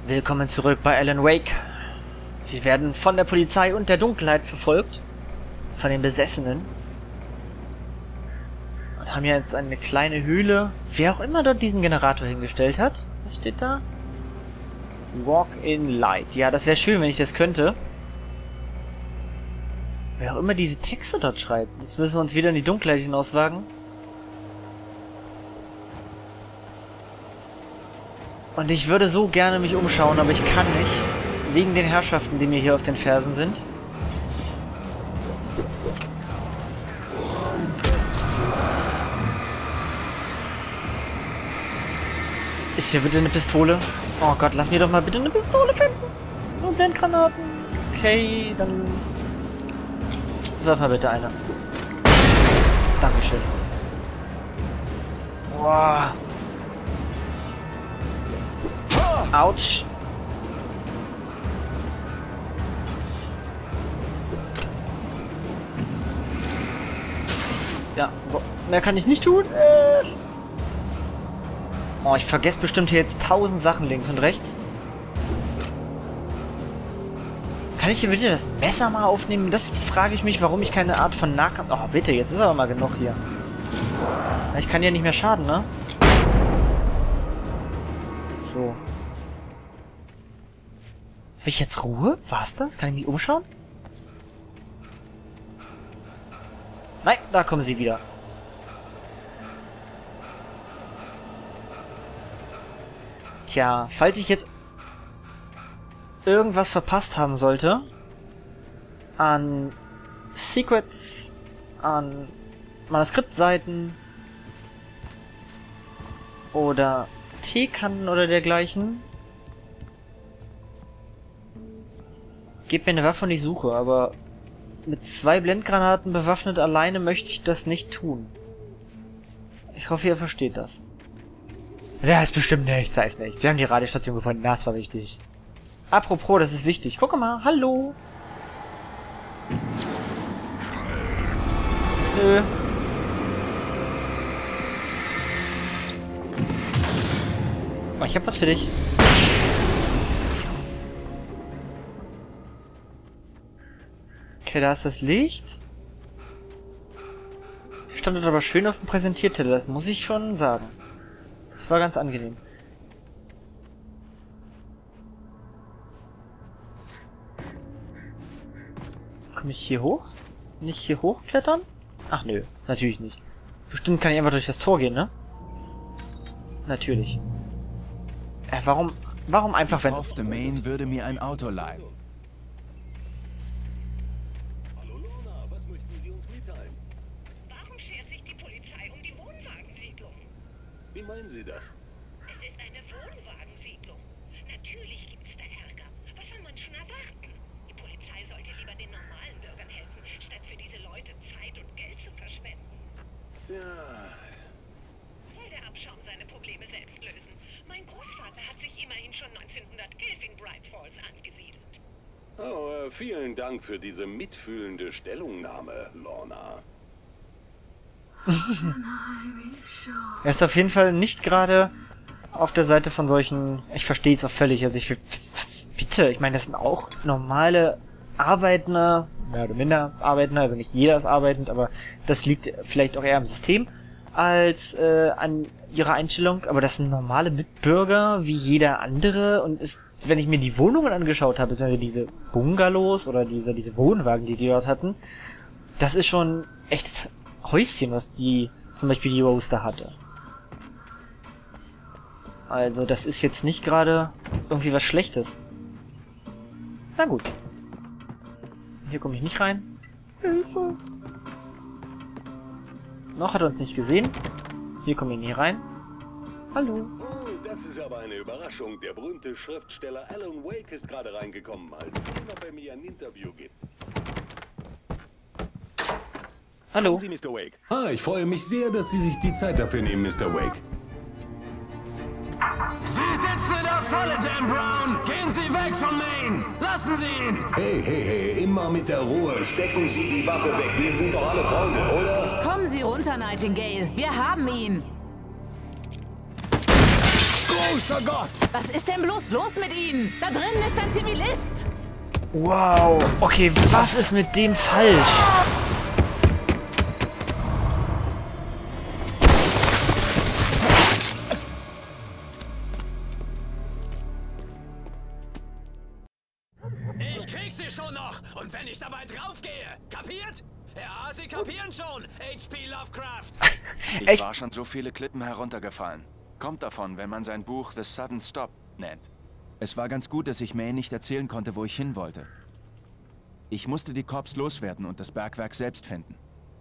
Willkommen zurück bei Alan Wake. Wir werden von der Polizei und der Dunkelheit verfolgt. Von den Besessenen. Und haben jetzt eine kleine Höhle. Wer auch immer dort diesen Generator hingestellt hat. Was steht da? Walk in Light. Ja, das wäre schön, wenn ich das könnte. Wer auch immer diese Texte dort schreibt. Jetzt müssen wir uns wieder in die Dunkelheit hinauswagen. Und ich würde so gerne mich umschauen, aber ich kann nicht. Wegen den Herrschaften, die mir hier auf den Fersen sind. Ist hier bitte eine Pistole? Oh Gott, lass mir doch mal bitte eine Pistole finden. Nur Blendgranaten. Okay, dann... Wirf mal bitte eine. Dankeschön. Boah. Autsch. Ja, so. Mehr kann ich nicht tun. Oh, ich vergesse bestimmt hier jetzt 1000 Sachen links und rechts. Kann ich hier bitte das Messer mal aufnehmen? Das frage ich mich, warum ich keine Art von Nahkampf... Oh, bitte, jetzt ist aber mal genug hier. Ich kann ja nicht mehr schaden, ne? So. Habe ich jetzt Ruhe? War's das? Kann ich mich umschauen? Nein, da kommen sie wieder. Tja, falls ich jetzt irgendwas verpasst haben sollte an Secrets, an Manuskriptseiten oder Teekannen oder dergleichen, gebt mir eine Waffe und ich suche, aber mit 2 Blendgranaten bewaffnet alleine möchte ich das nicht tun. Ich hoffe, ihr versteht das. Ja, ist bestimmt nichts, sei es nicht. Wir haben die Radiostation gefunden, das war wichtig. Apropos, das ist wichtig. Guck mal, hallo. Nö. Oh, ich hab was für dich. Okay, da ist das Licht. Stand dort aber schön auf dem Präsentierteller, das muss ich schon sagen. Das war ganz angenehm. Komme ich hier hoch? Nicht hier hochklettern? Ach nö, natürlich nicht. Bestimmt kann ich einfach durch das Tor gehen, ne? Natürlich. Warum einfach, wenn es... Auf der Main würde mir ein Auto leihen. Hallo Lorna, was möchten Sie uns mitteilen? Warum schert sich die Polizei um die Wohnwagensiedlung? Wie meinen Sie das? Es ist eine Wohnwagensiedlung. Natürlich gibt's da Ärger. Was soll man schon erwarten? Die Polizei sollte lieber den normalen Bürgern helfen, statt für diese Leute Zeit und Geld zu verschwenden. Ja, Soll der Abschaum seine Probleme selbst lösen? Mein Großvater hat sich immerhin schon 1911 in Bright Falls angesiedelt. oh, vielen Dank für diese mitfühlende Stellungnahme, Lorna. Er ist auf jeden Fall nicht gerade auf der Seite von solchen... Ich verstehe es auch völlig. Also bitte, ich meine, das sind auch normale Arbeitende, mehr oder minder Arbeitende, also nicht jeder ist arbeitend, aber das liegt vielleicht auch eher am System als an ihrer Einstellung. Aber das sind normale Mitbürger wie jeder andere und ist, wenn ich mir die Wohnungen angeschaut habe, beziehungsweise diese Bungalows oder diese Wohnwagen, die dort hatten, das ist schon echtes Häuschen, was zum Beispiel die Rose da hatte. Also das ist jetzt nicht gerade irgendwie was Schlechtes. Na gut. Hier komme ich nicht rein. Hilfe. Noch hat er uns nicht gesehen. Hier kommen wir nie rein. Hallo. Oh, das ist aber eine Überraschung. Der berühmte Schriftsteller Alan Wake ist gerade reingekommen. Mal sehen, ob er mir ein Interview gibt. Hallo. Sie, Mr. Wake. Ah, ich freue mich sehr, dass Sie sich die Zeit dafür nehmen, Mr. Wake. Sie sitzen in der Falle, Dan Brown! Gehen Sie weg von Maine! Lassen Sie ihn! Hey, hey, hey, immer mit der Ruhe. Stecken Sie die Waffe weg. Wir sind doch alle Freunde, oder? Kommen Sie runter, Nightingale. Wir haben ihn. Großer Gott! Was ist denn bloß los mit Ihnen? Da drinnen ist ein Zivilist. Wow. Okay, was ist mit dem falsch? Ich krieg sie schon noch. Und wenn ich dabei draufgehe. Kapiert? Ja, Sie kapieren schon. H.P. Lovecraft. Ich Echt? war schon so viele Klippen heruntergefallen. Kommt davon, wenn man sein Buch The Sudden Stop nennt. Es war ganz gut, dass ich May nicht erzählen konnte, wo ich hin wollte. Ich musste die Cops loswerden und das Bergwerk selbst finden.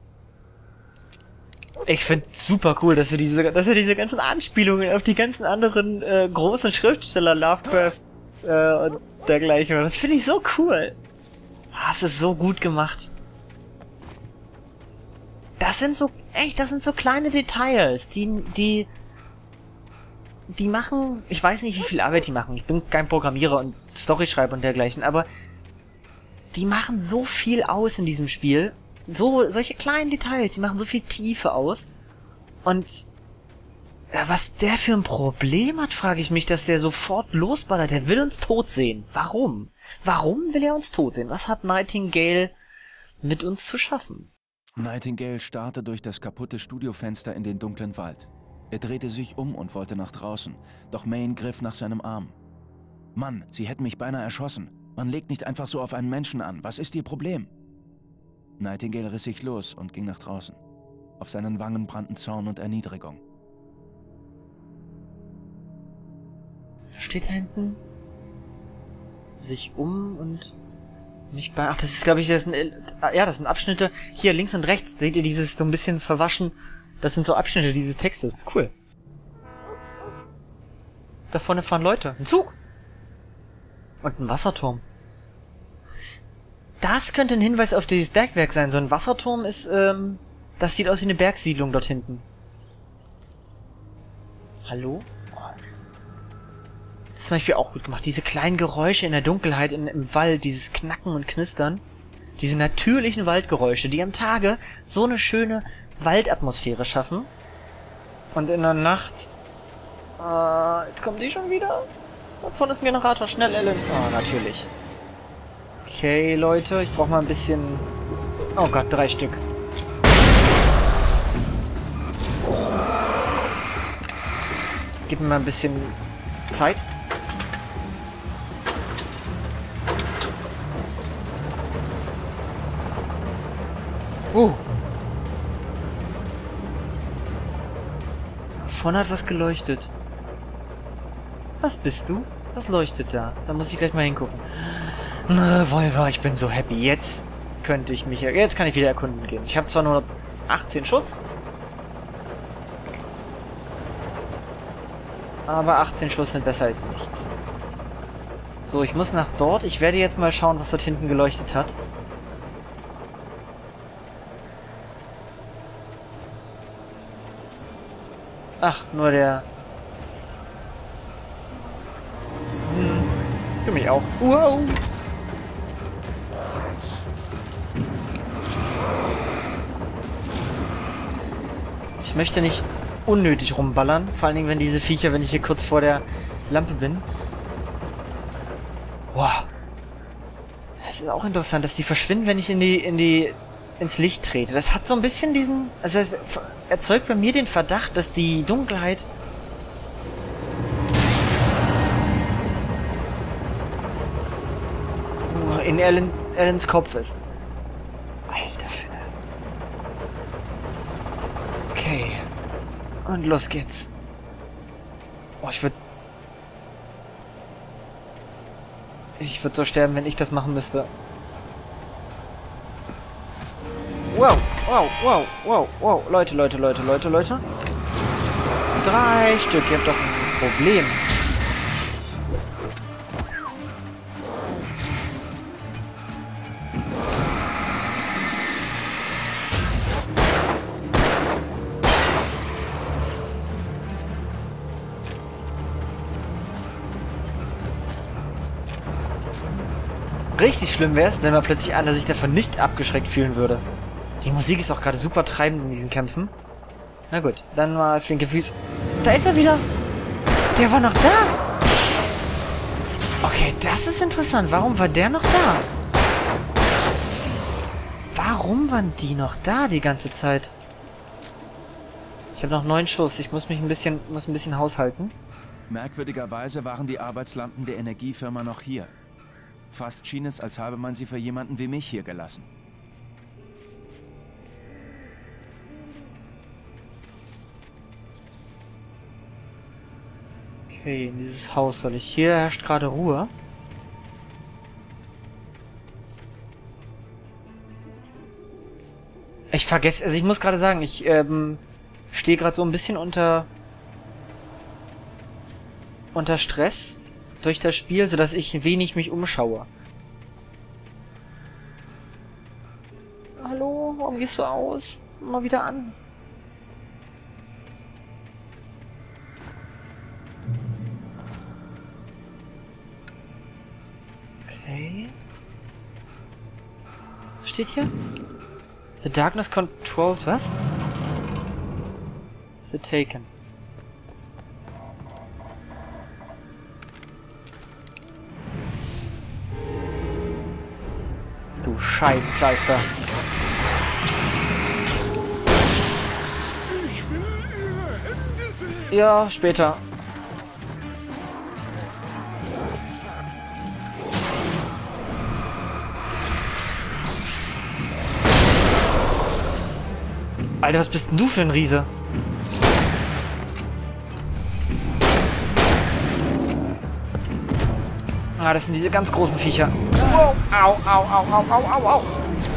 Ich find's super cool, dass er diese ganzen Anspielungen auf die ganzen anderen großen Schriftsteller, Lovecraft und dergleichen. Das finde ich so cool. Das ist so gut gemacht. Das sind so kleine Details, die machen, ich weiß nicht, wie viel Arbeit die machen. Ich bin kein Programmierer und Storyschreiber und dergleichen, aber die machen so viel aus in diesem Spiel. Solche kleinen Details, die machen so viel Tiefe aus. Und ja, was der für ein Problem hat, frage ich mich, dass der sofort losballert. Der will uns tot sehen. Warum? Warum will er uns tot sehen? Was hat Nightingale mit uns zu schaffen? Nightingale starrte durch das kaputte Studiofenster in den dunklen Wald. Er drehte sich um und wollte nach draußen, doch Maine griff nach seinem Arm. Mann, Sie hätten mich beinahe erschossen. Man legt nicht einfach so auf einen Menschen an. Was ist Ihr Problem? Nightingale riss sich los und ging nach draußen. Auf seinen Wangen brannten Zorn und Erniedrigung. Was steht da hinten? Sich um und mich bei... Ach, das ist, glaube ich, das sind Abschnitte. Hier, links und rechts, seht ihr dieses so ein bisschen verwaschen... Das sind so Abschnitte dieses Textes. Das ist cool. Da vorne fahren Leute. Ein Zug. Und ein Wasserturm. Das könnte ein Hinweis auf dieses Bergwerk sein. So ein Wasserturm ist, das sieht aus wie eine Bergsiedlung dort hinten. Hallo? Das ist zum Beispiel auch gut gemacht. Diese kleinen Geräusche in der Dunkelheit im Wald, dieses Knacken und Knistern. Diese natürlichen Waldgeräusche, die am Tage so eine schöne Waldatmosphäre schaffen. Und in der Nacht... jetzt kommen die schon wieder. Da vorne ist ein Generator. Schnell, Ellen. Ah, natürlich. Okay, Leute. Ich brauche mal ein bisschen... Oh Gott, 3 Stück. Gib mir mal ein bisschen Zeit. Vorne hat was geleuchtet. Was bist du? Was leuchtet da? Da muss ich gleich mal hingucken. Ein Revolver, ich bin so happy. Jetzt kann ich wieder erkunden gehen. Ich habe zwar nur 18 Schuss. Aber 18 Schuss sind besser als nichts. So, ich muss nach dort. Ich werde jetzt mal schauen, was dort hinten geleuchtet hat. Ach, nur der... Du mich auch. Wow! Ich möchte nicht unnötig rumballern. Vor allen Dingen, wenn diese Viecher, wenn ich hier kurz vor der Lampe bin. Wow. Es ist auch interessant, dass die verschwinden, wenn ich ins Licht trete. Das hat so ein bisschen diesen... Also es erzeugt bei mir den Verdacht, dass die Dunkelheit... in Ellens Kopf ist. Alter Finne. Okay. Und los geht's. Oh, ich würde so sterben, wenn ich das machen müsste. Wow, wow, wow, wow, wow. Leute. 3 Stück, ihr habt doch ein Problem. Richtig schlimm wäre es, wenn man plötzlich einer sich davon nicht abgeschreckt fühlen würde. Die Musik ist auch gerade super treibend in diesen Kämpfen. Na gut, dann mal flinke Füße. Da ist er wieder! Der war noch da. Okay, das ist interessant. Warum war der noch da? Warum waren die noch da die ganze Zeit? Ich habe noch 9 Schuss. Ich muss ein bisschen haushalten. Merkwürdigerweise waren die Arbeitslampen der Energiefirma noch hier. Fast schien es, als habe man sie für jemanden wie mich hier gelassen. Okay, in dieses Haus soll ich. Hier herrscht gerade Ruhe. Ich vergesse, also ich muss gerade sagen, ich stehe gerade so ein bisschen unter Stress durch das Spiel, sodass ich wenig mich umschaue. Hallo, warum gehst du aus? Mal wieder an. Okay. Was steht hier? The darkness controls was? The taken. Du Scheibenkleister. Ja, später. Alter, was bist denn du für ein Riese? Ah, das sind diese ganz großen Viecher. Wow. Au, au, au, au, au, au, au.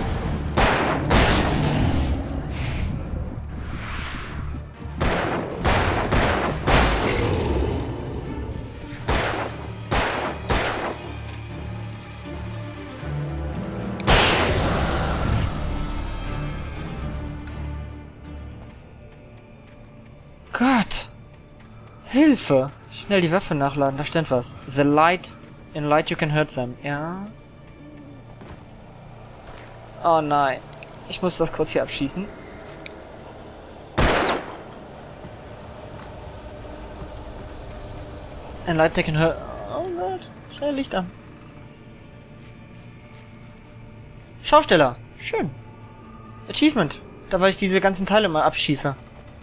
Gott! Hilfe! Schnell die Waffe nachladen, da stand was. The light. In light you can hurt them. Ja. Oh nein. Ich muss das kurz hier abschießen. In light they can hurt. Oh Gott. Schnell Licht an. Schausteller. Schön. Achievement. Da weil ich diese ganzen Teile mal abschieße.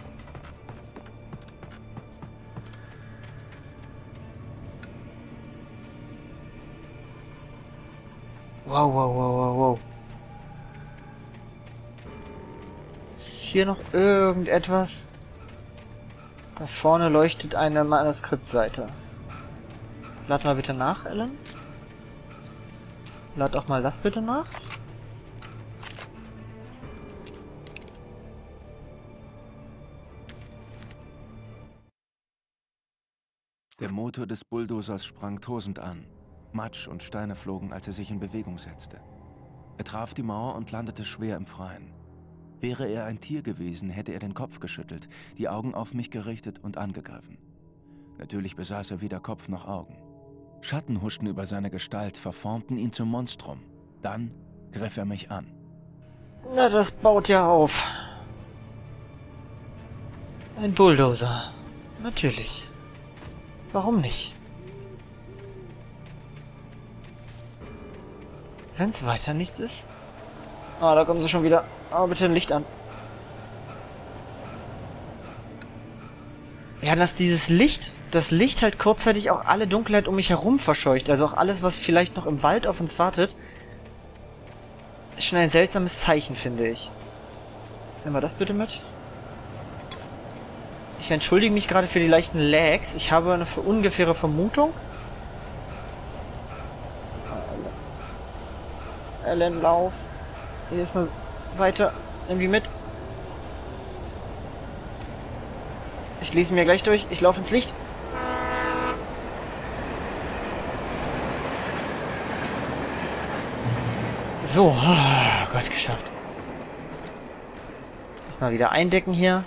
Wow, wow, wow, wow, wow. Ist hier noch irgendetwas? Da vorne leuchtet eine Manuskriptseite. Lad mal bitte nach, Ellen. Lad auch mal das bitte nach. Der Motor des Bulldozers sprang tosend an. Matsch und Steine flogen, als er sich in Bewegung setzte. Er traf die Mauer und landete schwer im Freien. Wäre er ein Tier gewesen, hätte er den Kopf geschüttelt, die Augen auf mich gerichtet und angegriffen. Natürlich besaß er weder Kopf noch Augen. Schatten huschten über seine Gestalt, verformten ihn zum Monstrum. Dann griff er mich an. Na, das baut ja auf. Ein Bulldozer. Natürlich. Warum nicht? Wenn es weiter nichts ist? Ah, da kommen sie schon wieder. Aber bitte ein Licht an. Ja, dass das Licht halt kurzzeitig auch alle Dunkelheit um mich herum verscheucht. Also auch alles, was vielleicht noch im Wald auf uns wartet. Ist schon ein seltsames Zeichen, finde ich. Nehmen wir das bitte mit. Ich entschuldige mich gerade für die leichten Lags. Ich habe eine ungefähre Vermutung. Ellen, lauf. Hier ist eine Seite. Nimm die mit. Ich lese mir gleich durch. Ich laufe ins Licht. So. Oh Gott, geschafft. Erstmal wieder eindecken hier.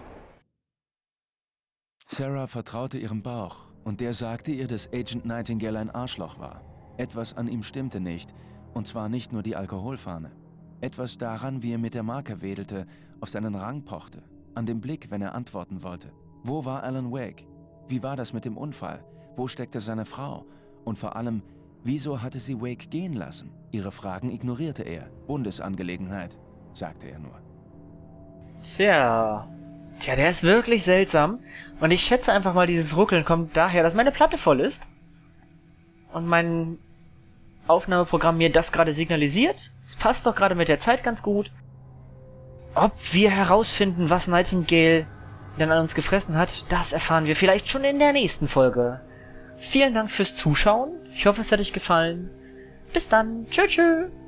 Sarah vertraute ihrem Bauch und der sagte ihr, dass Agent Nightingale ein Arschloch war. Etwas an ihm stimmte nicht. Und zwar nicht nur die Alkoholfahne. Etwas daran, wie er mit der Marke wedelte, auf seinen Rang pochte, an dem Blick, wenn er antworten wollte. Wo war Alan Wake? Wie war das mit dem Unfall? Wo steckte seine Frau? Und vor allem, wieso hatte sie Wake gehen lassen? Ihre Fragen ignorierte er. Bundesangelegenheit, sagte er nur. Tja, der ist wirklich seltsam. Und ich schätze einfach mal, dieses Ruckeln kommt daher, dass meine Platte voll ist. Und mein Aufnahmeprogramm mir das gerade signalisiert. Es passt doch gerade mit der Zeit ganz gut. Ob wir herausfinden, was Nightingale denn an uns gefressen hat, das erfahren wir vielleicht schon in der nächsten Folge. Vielen Dank fürs Zuschauen. Ich hoffe, es hat euch gefallen. Bis dann. Tschö, tschö.